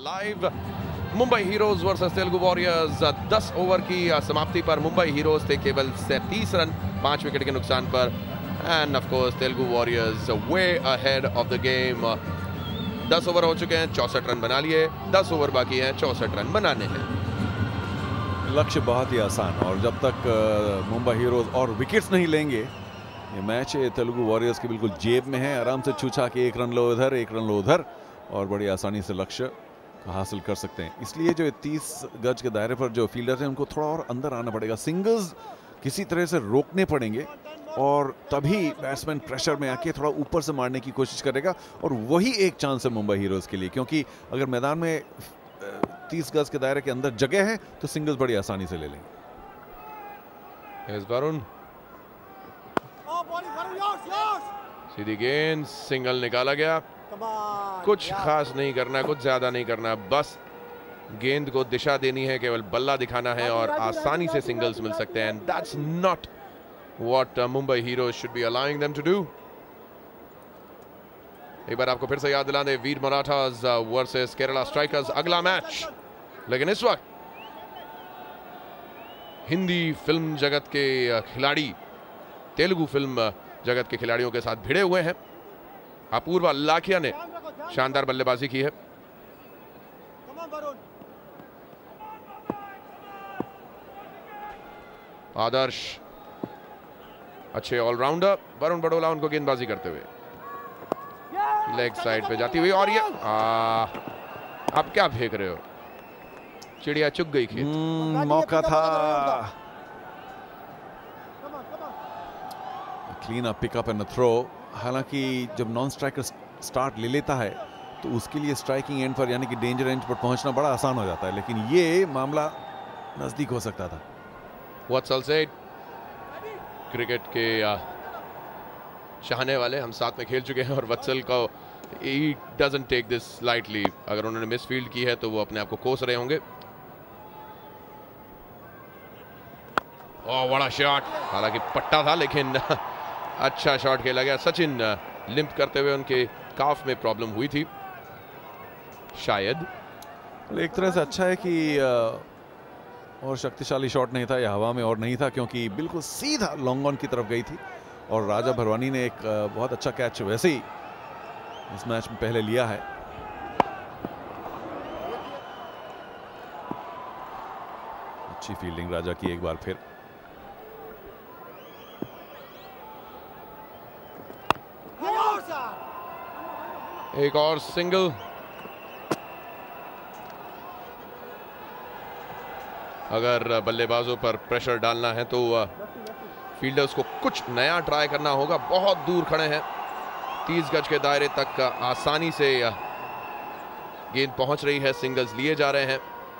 Live Mumbai heroes versus Telugu warriors. 10 over की समाप्ति पर मुंबई हीरोज थे केवल 37 रन 5 विकेट के नुकसान पर, end of course Telugu warriors way ahead of the game. 10 over हो चुके हैं, 64 रन बना लिए, 10 ओवर बाकी हैं, 64 रन बनाने हैं। लक्ष्य बहुत ही आसान, और जब तक मुंबई हीरोज और विकेट्स नहीं लेंगे, ये मैच तेलुगु वॉरियर्स के बिल्कुल जेब में है। आराम से छूछा के 1 रन लो इधर, 1 रन लो उधर, और बड़ी आसानी से लक्ष्य हासिल कर सकते हैं। इसलिए जो 30 गज के दायरे पर जो फील्डर हैं उनको थोड़ा और अंदर आना पड़ेगा, सिंगल्स किसी तरह से रोकने पड़ेंगे, और तभी बैट्समैन प्रेशर में आके थोड़ा ऊपर से मारने की कोशिश करेगा, और वही एक चांस है मुंबई हीरोज के लिए, क्योंकि अगर मैदान में 30 गज के दायरे के अंदर जगह है तो सिंगल्स बड़ी आसानी से ले लेंगे। वरुण सीधी गेंद, सिंगल निकाला गया। कुछ खास नहीं करना, कुछ ज्यादा नहीं करना, बस गेंद को दिशा देनी है, केवल बल्ला दिखाना है और आसानी से सिंगल्स मिल सकते हैं। That's not what Mumbai heroes should be allowing them to do. एक बार आपको फिर से याद दिला दे, वीर मराठास वर्सेस केरला स्ट्राइकर्स अगला मैच। लेकिन इस वक्त हिंदी फिल्म जगत के खिलाड़ी तेलुगु फिल्म जगत के खिलाड़ियों के साथ भिड़े हुए हैं। अपूर्वा लाखिया ने शानदार बल्लेबाजी की है। आदर्श अच्छे ऑलराउंडर, वरुण बड़ोला उनको गेंदबाजी करते हुए लेग साइड पे जाती हुई, और ये आप क्या फेंक रहे हो? चिड़िया चुग गई खेत। मौका था, clean up, pickup and throw. हालांकि जब नॉन स्ट्राइकर स्टार्ट ले लेता है तो उसके लिए स्ट्राइकिंग एंड पर यानी कि डेंजर एंड पर पहुंचना बड़ा आसान हो जाता है, लेकिन ये मामला नजदीक हो सकता था। वत्सल सेठ क्रिकेट के चाहने वाले हम साथ में खेल चुके हैं, और वत्सल को he doesn't take this lightly. अगर उन्होंने मिस फील्ड की है तो वो अपने आप को कोस रहे होंगे। ओह बड़ा शॉट, हालांकि पट्टा था लेकिन अच्छा शॉट खेला गया। सचिन लिंप करते हुए उनके काफ में प्रॉब्लम हुई थी शायद। एक तरह से अच्छा है कि और शक्तिशाली शॉट नहीं था, या हवा में और नहीं था, क्योंकि बिल्कुल सीधा लॉन्ग ऑन की तरफ गई थी, और राजा भरवानी ने एक बहुत अच्छा कैच वैसे ही इस मैच में पहले लिया है। अच्छी फील्डिंग राजा की एक बार फिर। एक और सिंगल। अगर बल्लेबाजों पर प्रेशर डालना है तो फील्डर्स को कुछ नया ट्राई करना होगा। बहुत दूर खड़े हैं, 30 गज के दायरे तक आसानी से गेंद पहुंच रही है, सिंगल्स लिए जा रहे हैं।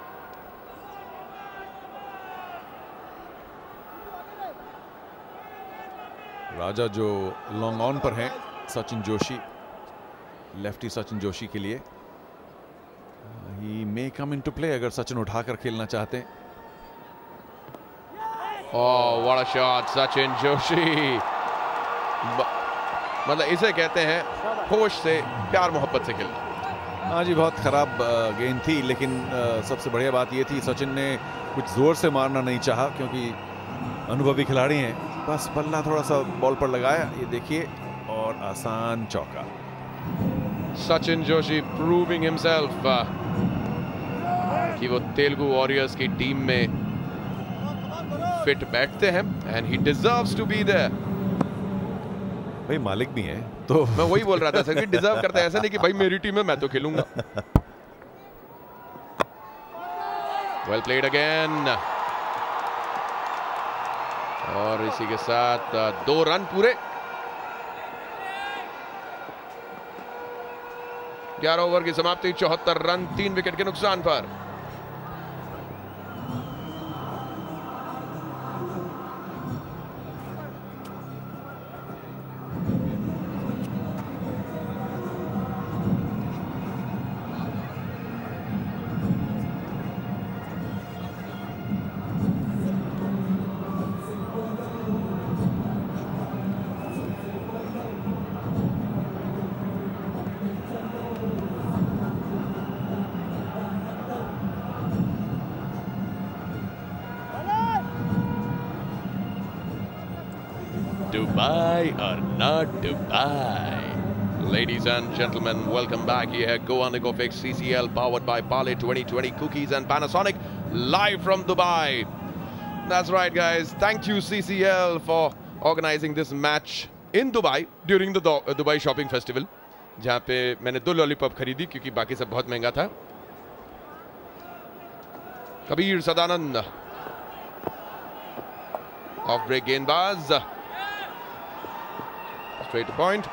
राजा जो लॉन्ग ऑन पर हैं, सचिन जोशी, लेफ्टी सचिन जोशी के लिए ही मे कम इनटू प्ले अगर सचिन उठाकर खेलना चाहते हैं। Oh what a shot, Sachin Joshi. मतलब इसे कहते हैं होश से, प्यार मोहब्बत से खेलना। हाँ जी, बहुत खराब गेंद थी, लेकिन सबसे बढ़िया बात ये थी सचिन ने कुछ जोर से मारना नहीं चाहा, क्योंकि अनुभवी खिलाड़ी हैं। बस बल्ला थोड़ा सा बॉल पर लगाया, ये देखिए, और आसान चौका। सचिन जोशी प्रूविंग हिमसेल्फ कि वो तेलुगु वॉरियर्स की टीम में फिट बैठते हैं, and he deserves to be there. भाई मालिक भी हैं तो मैं वही बोल रहा था सर कि डिजर्व करते हैं, ऐसा नहीं कि भाई मेरी टीम है मैं तो खेलूंगा। वेल प्लेड अगेन, और इसी के साथ 2 रन पूरे। 11 ओवर की समाप्ति, 74 रन 3 विकेट के नुकसान पर। Dubai or not Dubai? Ladies and gentlemen, welcome back here. Goa Nicofix CCL powered by Parle 2020 Cookies and Panasonic, live from Dubai. That's right, guys. Thank you CCL for organizing this match in Dubai during the Dubai Shopping Festival, जहाँ पे मैंने 2 lollipop खरीदी क्योंकि बाकी सब बहुत महंगा था. कबीर सदानंद ऑफ ब्रेक गेंदबाज, straight to point,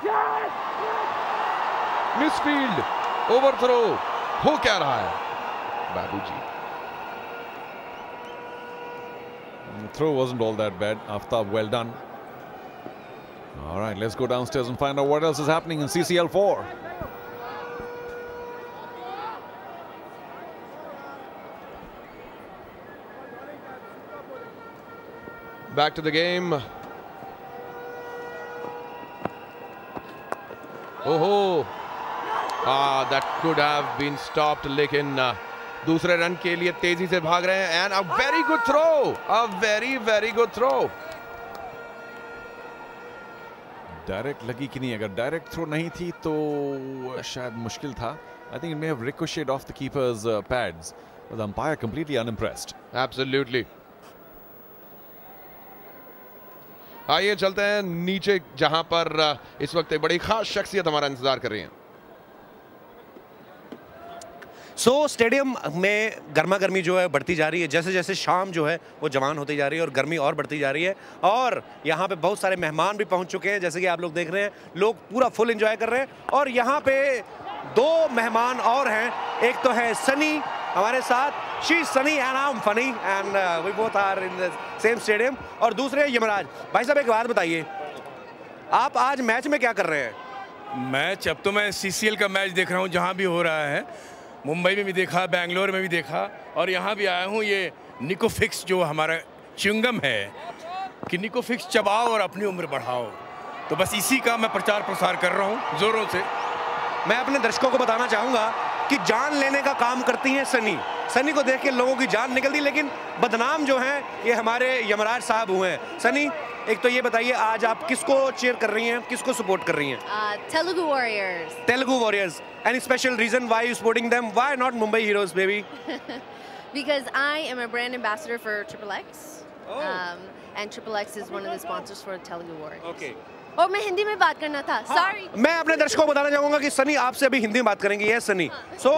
misfield, overthrow. हो क्या रहा है बाबूजी? Throw wasn't all that bad. Aftab, well done. All right, let's go downstairs and find out what else is happening in CCL 4. Back to the game. Oh, that could have been stopped, लेकिन दूसरे run के लिए तेजी से भाग रहे हैं. And a very good throw, a very good throw. Direct लगी कि नहीं? अगर डायरेक्ट थ्रो नहीं थी तो शायद मुश्किल था. I think it may have ricocheted off the keeper's pads. But the umpire completely unimpressed. Absolutely. आइए चलते हैं नीचे, जहां पर इस वक्त एक बड़ी खास शख्सियत हमारा इंतजार कर रही है. स्टेडियम में गर्मा गर्मी जो है बढ़ती जा रही है. जैसे जैसे शाम जो है वो जवान होती जा रही है और गर्मी और बढ़ती जा रही है. और यहाँ पे बहुत सारे मेहमान भी पहुँच चुके हैं, जैसे कि आप लोग देख रहे हैं. लोग पूरा फुल एंजॉय कर रहे हैं. और यहाँ पे 2 मेहमान और हैं. एक तो है सनी हमारे साथ. She is Sunny and I am funny and we both are in the same stadium. और दूसरे यमराज. भाई साहब एक बात बताइए, आप आज मैच में क्या कर रहे हैं? मैच अब तो मैं CCL का मैच देख रहा हूँ, जहाँ भी हो रहा है. मुंबई में भी देखा, बेंगलोर में भी देखा, और यहाँ भी आया हूँ. ये निकोफिक्स जो हमारा च्युइंगम है कि निकोफिक्स चबाओ और अपनी उम्र बढ़ाओ, तो बस इसी का मैं प्रचार प्रसार कर रहा हूँ जोरों से. मैं अपने दर्शकों को बताना चाहूँगा कि जान लेने का काम करती हैं सनी. सनी को देख के लोगों की जान निकलती, लेकिन बदनाम जो हैं ये हमारे यमराज साहब हुए हैं. सनी, एक तो ये बताइए, आज आप किसको चीयर कर रही हैं, किसको सपोर्ट कर रही हैं? Telugu Warriors. Telugu Warriors. Any special reason why you supporting them? Why not Mumbai Heroes, baby? Because I am a brand ambassador for Triple X. Oh. And Triple X is one of the sponsors for Telugu Warriors. Okay. और मैं हिंदी में बात करना था. Sorry. मैं अपने दर्शकों को बताना चाहूँगा कि सनी आपसे अभी हिंदी में बात करेंगे. यस सनी. सो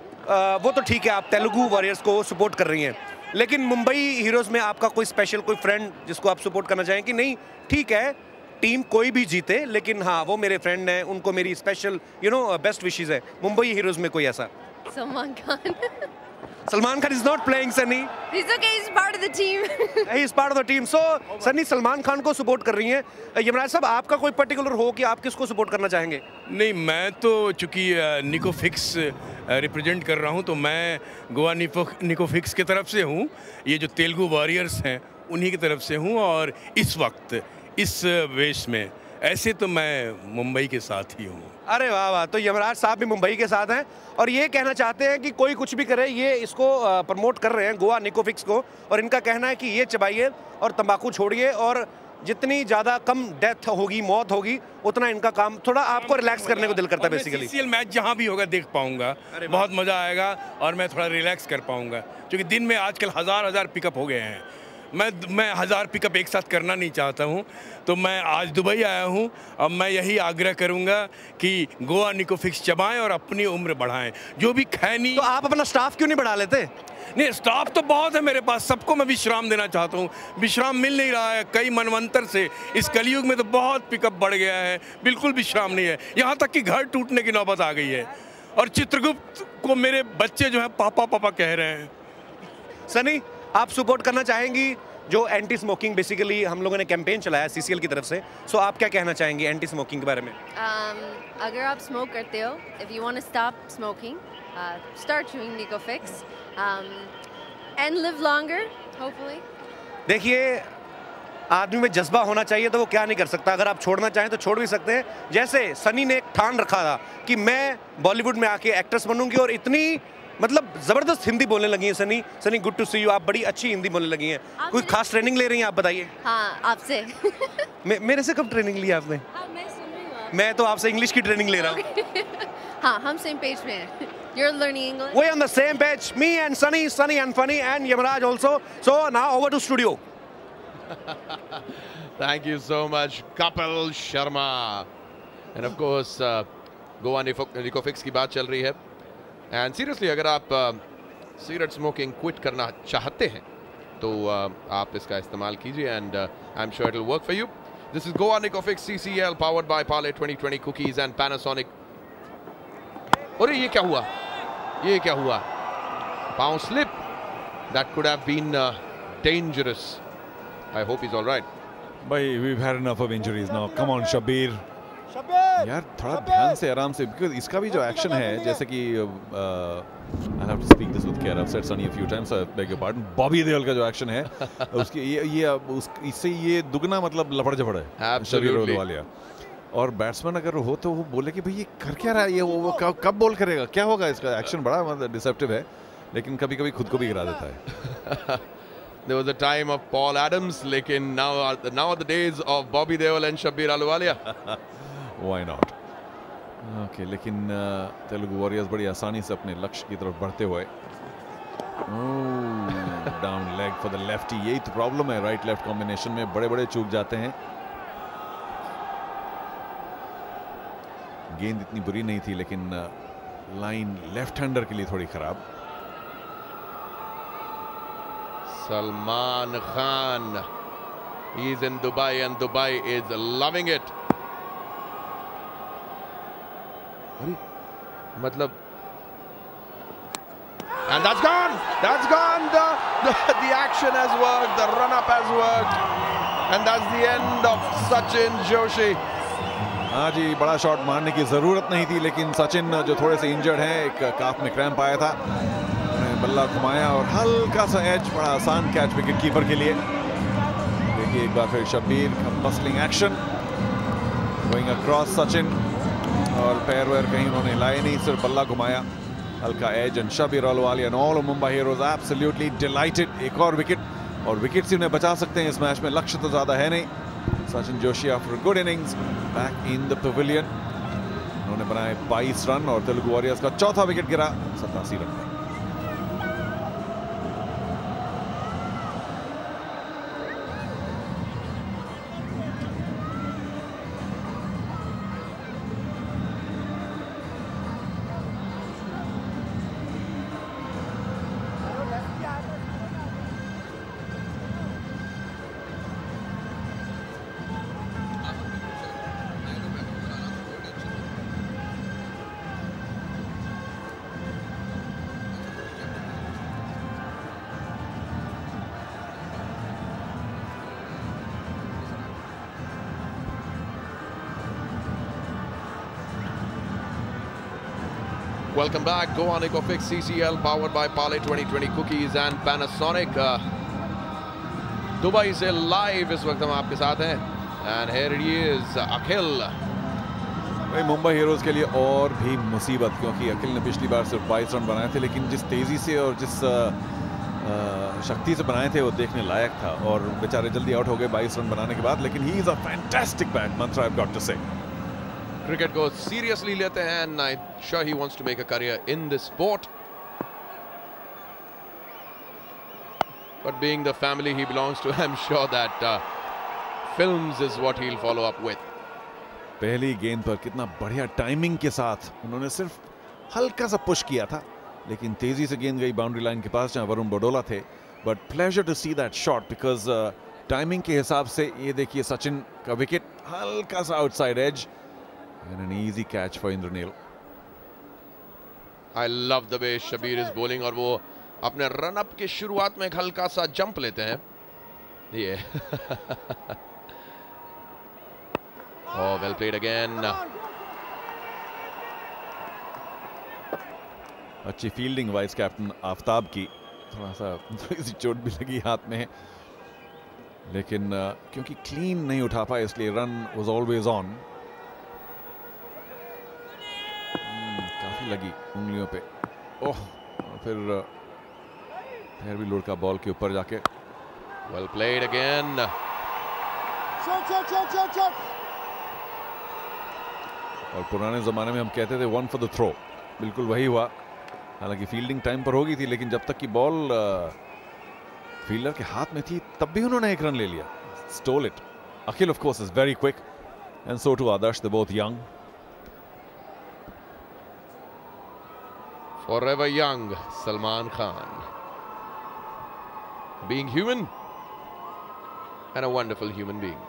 वो तो ठीक है, आप तेलुगु वॉरियर्स को सपोर्ट कर रही हैं, लेकिन मुंबई हीरोज़ में आपका कोई स्पेशल कोई फ्रेंड जिसको आप सपोर्ट करना चाहें कि नहीं ठीक है टीम कोई भी जीते, लेकिन हाँ वो मेरे फ्रेंड हैं, उनको मेरी स्पेशल बेस्ट विशेस है. मुंबई हीरोज़ में कोई ऐसा? Salman Khan. Salman Khan is not playing, Sunny. He's okay. He's part of the team. He is part of the team. So, Sunny Salman Khan को सपोर्ट कर रही हैं. यमराज साहब, आपका कोई पर्टिकुलर हो कि आप किसको सपोर्ट करना चाहेंगे? नहीं, मैं तो चूंकि निकोफिक्स रिप्रेजेंट कर रहा हूं, तो मैं गोवा निकोफिक्स की तरफ से हूं. ये जो तेलुगु वॉरियर्स हैं उन्हीं की तरफ से हूं. और इस वक्त इस वेश में ऐसे तो मैं मुंबई के साथ ही हूँ. अरे वाह वाह. तो यमराज साहब भी मुंबई के साथ हैं और ये कहना चाहते हैं कि कोई कुछ भी करे, ये इसको प्रमोट कर रहे हैं गोवा निकोफिक्स को. और इनका कहना है कि ये चबाइए और तंबाकू छोड़िए, और जितनी ज़्यादा कम डेथ होगी, मौत होगी, उतना इनका काम थोड़ा आपको रिलैक्स करने को दिल करता है बेसिकली. CCL मैच जहाँ भी होगा देख पाऊंगा, बहुत मज़ा आएगा और मैं थोड़ा रिलैक्स कर पाऊंगा, क्योंकि दिन में आजकल हज़ार पिकअप हो गए हैं. मैं 1000 पिकअप एक साथ करना नहीं चाहता हूं, तो मैं आज दुबई आया हूं. अब मैं यही आग्रह करूंगा कि गोवा निकोफिक्स चबाएं और अपनी उम्र बढ़ाएं. जो भी खैनी. तो आप अपना स्टाफ क्यों नहीं बढ़ा लेते? नहीं, स्टाफ तो बहुत है मेरे पास, सबको मैं विश्राम देना चाहता हूं. विश्राम मिल नहीं रहा है कई मनवंतर से. इस कलयुग में तो बहुत पिकअप बढ़ गया है, बिल्कुल विश्राम नहीं है. यहाँ तक कि घर टूटने की नौबत आ गई है. और चित्रगुप्त को मेरे बच्चे जो है पापा पापा कह रहे हैं. सनी, आप सपोर्ट करना चाहेंगी जो एंटी स्मोकिंग बेसिकली हम लोगों ने कैंपेन चलाया CCL की तरफ से, सो आप क्या कहना चाहेंगी एंटी स्मोकिंग के बारे में? अगर आप स्मोक करते हो, if you want to stop smoking, start chewing Nicofix and live longer hopefully. देखिए, आदमी में जज्बा होना चाहिए तो वो क्या नहीं कर सकता. अगर आप छोड़ना चाहें तो छोड़ भी सकते हैं. जैसे सनी ने एक ठान रखा था कि मैं बॉलीवुड में आके एक्ट्रेस बनूंगी और इतनी मतलब जबरदस्त हिंदी बोलने लगी हैं Sunny. Sunny, good to see you. आप बड़ी अच्छी हिंदी बोलने लगी हैं। कोई खास ट्रेनिंग ले रही हैं आप, बताइए। हाँ, आपसे। मेरे से कब ट्रेनिंग ली आपने? मैं तो आपसे इंग्लिश की ट्रेनिंग ले रहा हूँ। हाँ, हम सेम पेज में हैं। You're learning English? We're on the same page. Me and Sunny, Sunny and Funny and Yamaraj also. So now over to studio. Thank you so much, Kapil Sharma. And of course, Goa Nicofix की बात चल रही है. And seriously, अगर आप cigarette smoking quit करना चाहते हैं, तो आप इसका इस्तेमाल कीजिए, and I'm sure it'll work for you. This is Goa Nicofix CCL powered by Parle 2020 cookies and Panasonic. अरे ये क्या हुआ? ये क्या हुआ? Pound slip. That could have been dangerous. I hope he's all right. भाई, we've had enough of injuries now. Come on, Shabir. यार थोड़ा ध्यान से, आराम से, because इसका भी जो एक्शन है, जैसे कि I'll have to speak this with care. I've said Sunny a few times. I beg your pardon. Bobby Deol का जो एक्शन है, उसकी इससे ये दुगना मतलब लपड़ झपड़ है. Absolutely. और बैट्समैन अगर हो तो वो बोले कि भाई ये कर क्या रहा है, ये वो कब बॉल करेगा, क्या होगा. इसका एक्शन बड़ा मतलब डिसेप्टिव है, लेकिन कभी कभी खुद को भी गिरा देता है. There was a time of Paul Adams, लेकिन now are the days of Bobby Deol and Shabir Ahluwalia. Why not? Okay, लेकिन तेलुगु वॉरियर्स बड़ी आसानी से अपने लक्ष्य की तरफ बढ़ते हुए. Down leg for the lefty. यही तो प्रॉब्लम है, राइट लेफ्ट कॉम्बिनेशन में बड़े बड़े चूक जाते हैं. गेंद इतनी बुरी नहीं थी, लेकिन लाइन लेफ्ट हैंडर के लिए थोड़ी खराब. Salman Khan, he's in Dubai and Dubai is loving it. मतलब, and that's gone. That's gone. The action has worked. The run up has worked, and that's the end of Sachin Joshi. हाँ जी, बड़ा shot मारने की जरूरत नहीं थी, लेकिन सचिन जो थोड़े से इंजर्ड हैं, एक काफ में क्रैम्प आया था, उन्हें बल्ला घुमाया और हल्का सा एज. बड़ा आसान कैच विकेट कीपर के लिए. देखिए एक बार फिर Shabbir, bustling action, going across Sachin, और पैर वैर कहीं उन्होंने लाए नहीं, सिर्फ बल्ला घुमाया, हल्का edge. And Shabir Ahluwalia and all Mumbai heroes absolutely delighted. एक और विकेट, और विकेट से उन्हें बचा सकते हैं इस मैच में. लक्ष्य तो ज्यादा है नहीं. Sachin Joshi after good innings back in the pavilion. उन्होंने बनाए 22 रन और तेलुगु वॉरियर्स का चौथा विकेट गिरा 87 रन में. Welcome back. Goa Nicofix CCL powered by Parle 2020 cookies and Panasonic. Dubai से लाइव इस वक्त हम आपके साथ हैं. And here he is, अखिल. भाई, मुंबई हीरोज के लिए और भी मुसीबत, क्योंकि अखिल ने पिछली बार सिर्फ 22 रन बनाए थे, लेकिन जिस तेजी से और जिस शक्ति से बनाए थे वो देखने लायक था. और बेचारे जल्दी आउट हो गए 22 रन बनाने के बाद, लेकिन he is a fantastic batsman, I've got to say. Cricket को सीरियसली लेते हैं, and I'm sure he wants to make a career in this sport. But being the family he belongs to, I'm sure that films is what he'll follow up with. पहली गेंद पर कितना बढ़िया timing के साथ उन्होंने सिर्फ हल्का सा पुश किया था, लेकिन तेजी से गेंद गई बाउंड्री लाइन के पास जहां वरुण बडोला थे. But pleasure to see that shot, because timing के हिसाब से ये देखिए सचिन का विकेट, हल्का सा outside edge, and an easy catch for Indranil. I love the way Shabir is bowling, और वो अपने रन अप के शुरुआत में एक हल्का सा जंप लेते हैं. ये oh, well played again. अच्छी फील्डिंग वाइस कैप्टन आफ्ताब की. थोड़ा सा इसी चोट भी लगी हाथ में, लेकिन क्योंकि क्लीन नहीं उठा पाए इसलिए रन वाज ऑलवेज ऑन. काफी लगी उंगलियों पे. ओह, और फिर भी लुढ़का बॉल के ऊपर जाके। Well played again. और पुराने ज़माने में हम कहते थे वन फॉर द थ्रो, बिल्कुल वही हुआ। हालांकि फील्डिंग टाइम पर होगी थी, लेकिन जब तक कि बॉल फील्डर के हाथ में थी तब भी उन्होंने एक रन ले लिया। Stole it. Akhil of course is very quick and so too Adarsh, they both young. Forever young, Salman Khan. Being human and a wonderful human being.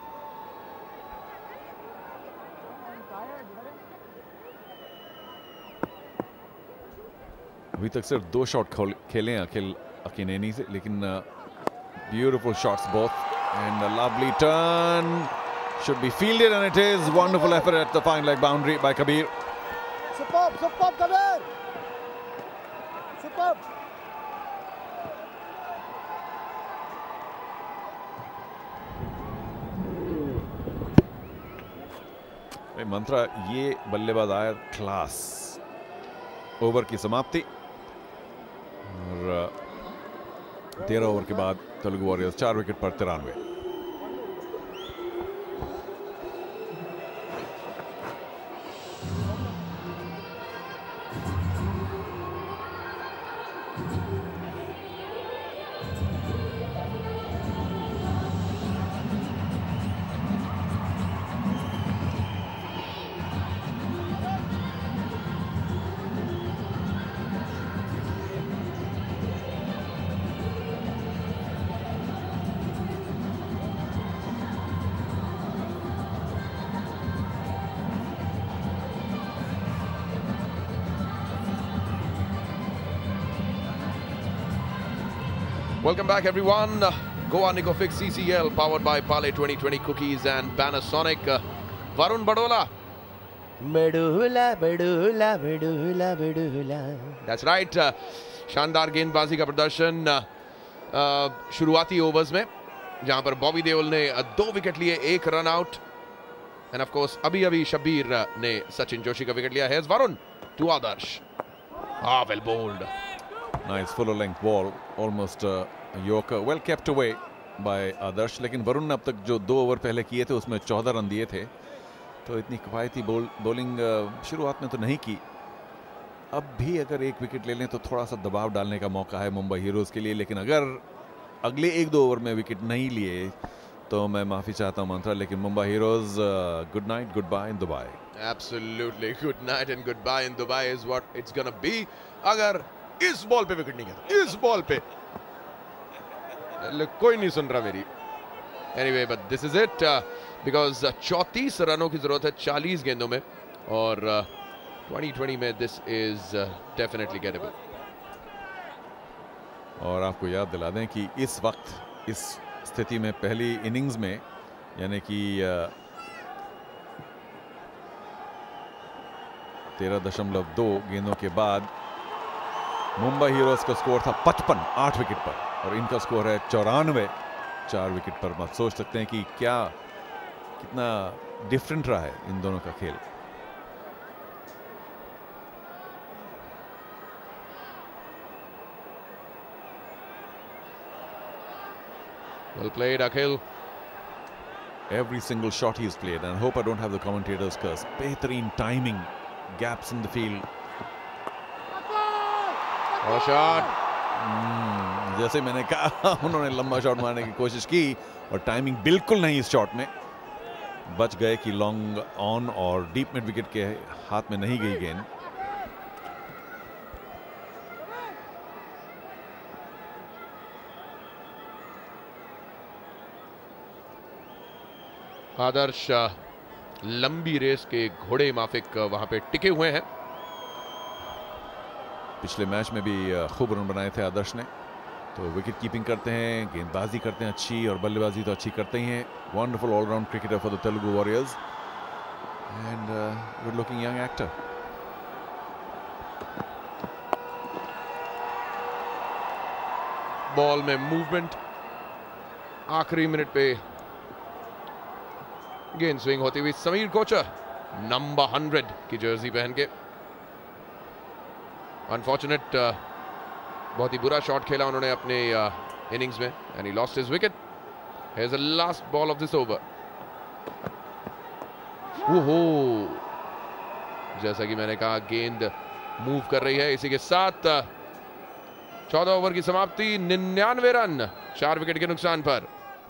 अभी तक सिर्फ 2 शॉट खेले हैं अखिल अकिनेनी से, लेकिन beautiful shots both and a lovely turn should be fielded and it is. Wonderful effort at the fine leg boundary by Kabir. Superb Kabir. Superb. Mantra, ये बल्लेबाज आया क्लास। ओवर की समाप्ति और 13 ओवर के बाद तेलुगु वॉरियर्स 4 विकेट पर 93। Welcome back, everyone. Goa Nicofix CCL powered by Pale 2020 Cookies and Panasonic. Varun Badola. That's right. शानदार गेंदबाजी का प्रदर्शन शुरुआती ओवर्स में, जहां पर बॉबी देओल ने 2 विकेट लिए, 1 run out. And of course अभी शब्बीर ने सचिन जोशी का विकेट लिया है। Varun to Adarsh. Well bowled. Nice full length ball, almost a yorker, well kept away by Adarsh. लेकिन वरुण ने अब तक जो 2 ओवर पहले किए थे उसमें 14 रन दिए थे, तो इतनी किफायती बॉलिंग शुरुआत में तो नहीं की। अब भी अगर 1 विकेट ले लें तो थोड़ा सा दबाव डालने का मौका है मुंबई हीरोज के लिए, लेकिन अगर अगले 1-2 ओवर में विकेट नहीं लिए तो मैं माफी चाहता हूं मंत्रा, लेकिन Mumbai heroes good night, goodbye in Dubai. Absolutely, good night and goodbye in Dubai is what it's gonna be। अगर इस बॉल पे विकेट नहीं गया, इस बॉल पे कोई नहीं सुन रहा मेरी। Anyway, but this is it, because 34 रनों की जरूरत है 40 गेंदों में, और 2020 में दिस इज डेफिनेटली गेटेबल। और आपको याद दिला दें कि इस वक्त इस स्थिति में पहली इनिंग्स में, यानी कि 13.2 गेंदों के बाद मुंबई हीरोज का स्कोर था 55 8 विकेट पर, और इनका स्कोर है 94 4 विकेट पर। आप सोच सकते हैं कि कितना डिफरेंट रहा है इन दोनों का खेल। Well played, Akhil. Every single shot he's played, and I hope I don't have the commentators curse. बेहतरीन timing, gaps in the field. और शॉट, जैसे मैंने कहा उन्होंने लंबा शॉट मारने की कोशिश की और टाइमिंग बिल्कुल नहीं इस शॉट में। बच गए कि लॉन्ग ऑन और डीप मिड विकेट के हाथ में नहीं गई गेंद। आदर्श लंबी रेस के घोड़े माफिक वहां पे टिके हुए हैं। पिछले मैच में भी खूब रन बनाए थे आदर्श ने, तो विकेट कीपिंग करते हैं, गेंदबाजी करते हैं अच्छी, और बल्लेबाजी तो अच्छी करते ही हैं। Wonderful allround cricketer for the Telugu warriors and good looking young actor. Ball में मूवमेंट, आखिरी मिनट पे गेंद स्विंग होती हुई समीर कोचर नंबर 100 की जर्सी पहन के। अनफॉर्चुनेट बहुत ही बुरा शॉट खेला उन्होंने अपने इनिंग्स में and he lost his wicket. Here's the last ball of this over. ओहो, जैसा कि मैंने कहा गेंद मूव कर रही है। इसी के साथ 14 ओवर की समाप्ति, 99 रन 4 विकेट के नुकसान पर।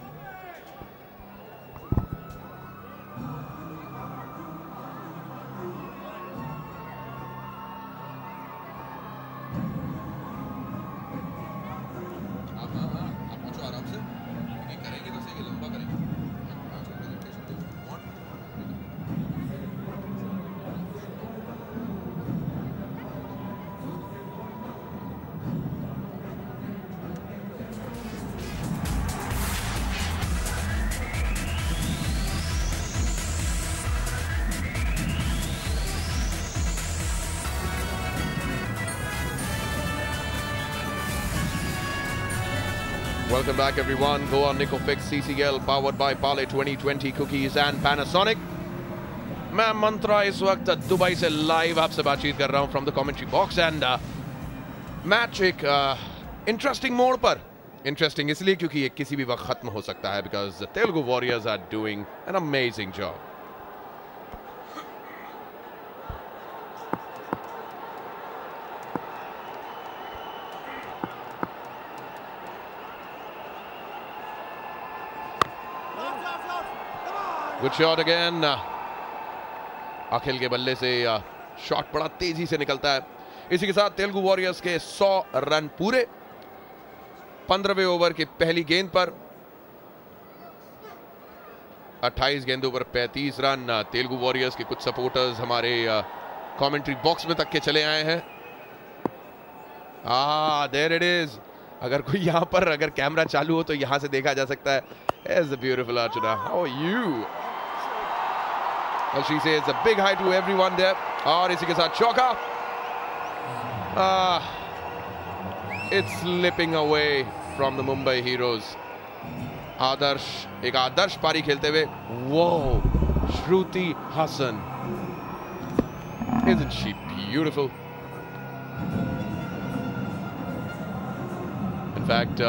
Welcome back everyone. Go on Nicofix CCL powered by Parle 2020 cookies and Panasonic. मैं मंत्रा इस वक्त दुबई से लाइव आपसे बातचीत कर रहा हूं from the commentary box and match एक इंटरेस्टिंग मोड़ पर। इंटरेस्टिंग इसलिए क्योंकि ये किसी भी वक्त खत्म हो सकता है because Telugu warriors are doing an amazing job. Good shot again. Akhil के बल्ले से शॉट बड़ा तेजी से निकलता है। इसी के साथ तेलुगु वॉरियर्स के 100 रन पूरे 15वें ओवर की पहली गेंद पर। 28 गेंदों पर 35 रन। तेलुगु वॉरियर्स के कुछ सपोर्टर्स हमारे कमेंट्री बॉक्स में तक के चले आए हैं। There it is. अगर कोई यहां पर अगर कैमरा चालू हो तो यहां से देखा जा सकता है। There's the beautiful Archana. How are you? Well, she says a big hi to everyone there. और इसी के साथ चौका। It's slipping away from the Mumbai Heroes. आदर्श, एक आदर्श पारी खेलते हुए। Whoa, Shruti Hassan. Isn't she beautiful? In fact,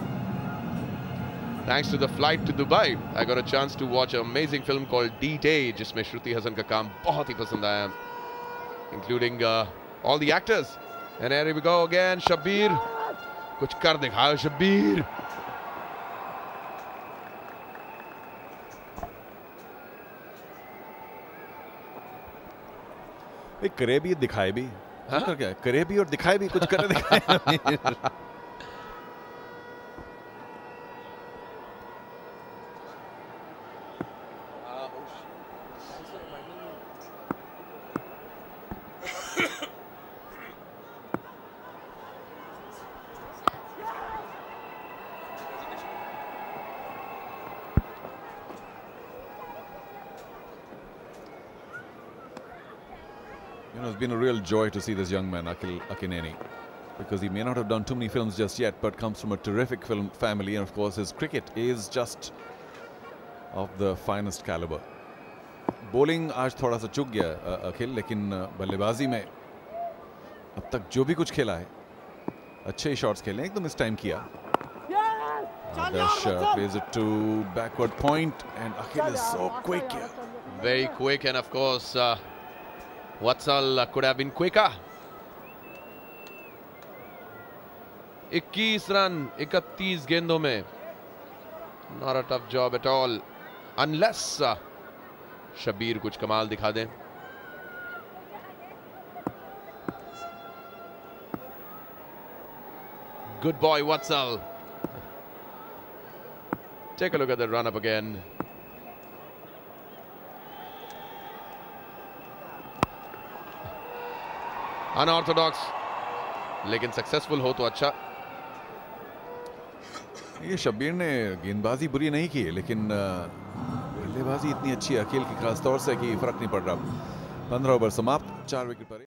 thanks to the flight to Dubai, I got a chance to watch an amazing film called D-Day, जिसमें श्रुति हसन का काम बहुत ही पसंद आया, including all the actors. And here we go again, Shabbir, कुछ कर दिखाओ शब्बीर। करे भी दिखाए भी, हाँ? क्या करे भी और दिखाए भी, कुछ करे दिखाए। You know, it's been a real joy to see this young man, Akhil Akineni, because he may not have done too many films just yet, but comes from a terrific film family, and of course his cricket is just of the finest caliber. Bowling आज थोड़ा सा चूक गया अखिल, लेकिन बल्लेबाजी में अब तक जो भी कुछ खेला है अच्छे शॉट्स खेले, एकदम इस टाइम किया। Adarsh plays it to backward point, and Akhil is so quick here. Very quick, and of course Watsal could have been quicker. 21 run 31 गेंदों में। Not a tough job at all, unless Shabbir कुछ कमाल दिखा दें। Good boy, Watsal. Take a look at the run up again. Unorthodox, लेकिन successful हो तो अच्छा। ये शब्बीर ने गेंदबाजी बुरी नहीं की, लेकिन बल्लेबाजी इतनी अच्छी है अखिल की, खास तौर से कि फर्क नहीं पड़ रहा। 15 ओवर समाप्त, 4 विकेट पर।